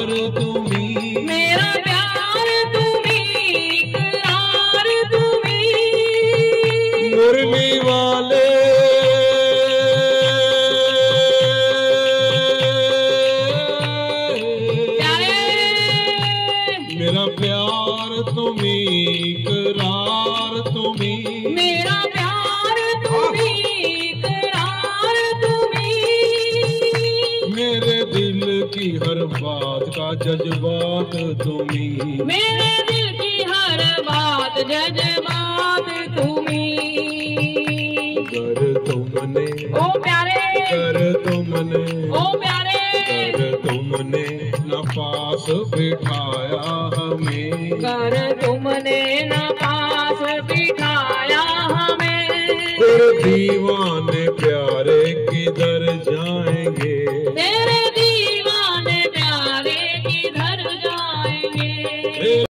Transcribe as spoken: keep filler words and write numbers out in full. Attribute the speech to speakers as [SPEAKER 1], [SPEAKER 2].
[SPEAKER 1] करार तुम्ही,
[SPEAKER 2] मेरा प्यार तुम्ही, करार तुम्ही।
[SPEAKER 1] मुरली वाले
[SPEAKER 2] प्यारे,
[SPEAKER 1] मेरा प्यार तुम्ही, करार तुम्ही,
[SPEAKER 2] मेरा प्यार तुम्ही, करार तुम्ही।
[SPEAKER 1] मेरे दिल की हर बात का जज्बात तुम्ही,
[SPEAKER 2] मेरे दिल की हर बात जज्बात तुम्ही।
[SPEAKER 1] कर तुमने,
[SPEAKER 2] ओ प्यारे,
[SPEAKER 1] कर तुमने,
[SPEAKER 2] ओ प्यारे,
[SPEAKER 1] कर तुमने न पास बिठाया हमें,
[SPEAKER 2] कर तुमने न पास बिठाया हमें।
[SPEAKER 1] फिर दीवाने प्यारे किधर जाएंगे,
[SPEAKER 2] तेरे